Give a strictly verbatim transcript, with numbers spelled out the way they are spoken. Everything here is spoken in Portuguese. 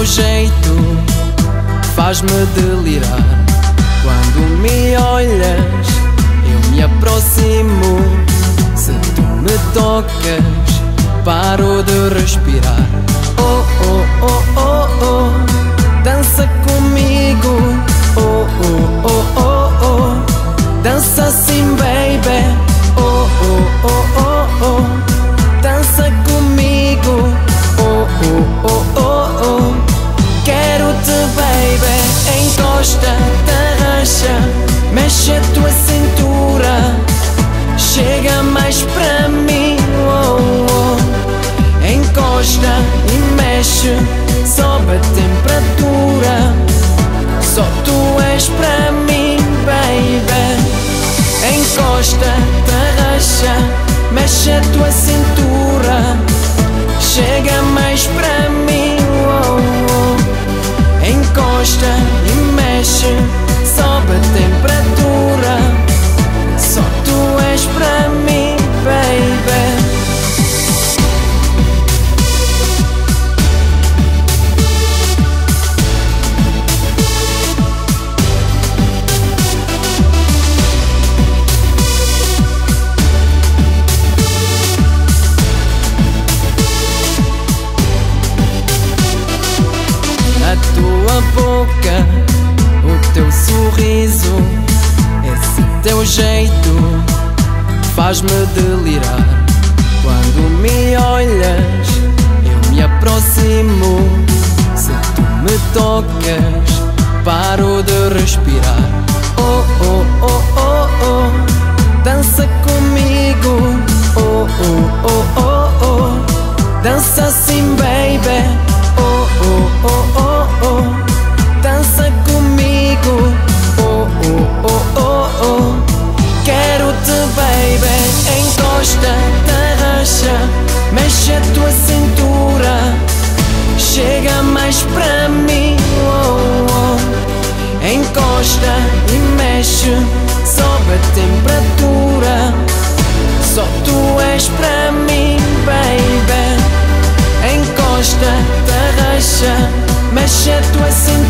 jeito faz-me delirar. Quando me olhas, eu me aproximo. Se tu me tocas, paro de respirar. Oh, oh, oh, oh, oh, dança comigo. Oh, oh, oh, oh, oh, dança assim, baby. Oh, oh, oh, oh, oh, dança comigo. Oh, oh, oh, oh, oh, quero-te, baby. Encosta, tarraxa, mexe a tua cintura, chega mais pra mim. Oh, oh, encosta e mexe, sobe a temperatura. Só tu és pra mim, baby. Encosta, tarraxa, mexe a tua cintura, chega mais pra mim. Oh, oh, encosta e mexe, sobe a temperatura. Só tu és pra mim, baby. A tua boca, o teu sorriso, esse teu jeito faz-me delirar. Quando me olhas, eu me aproximo. Se tu me tocas, paro de respirar. Oh, oh, oh, oh, oh, dança comigo. Oh, oh, oh, oh, oh, dança assim, baby. Oh, oh, oh, oh, oh, dança comigo. Oh, oh, oh, oh, oh, quero-te, baby. Encosta, tarraxa, mexe a tua cintura, chega mais pra mim. Oh, oh, encosta e mexe, sobe a temperatura. Só tu és pra mim, baby. Encosta, tarraxa, mexe a tua cintura.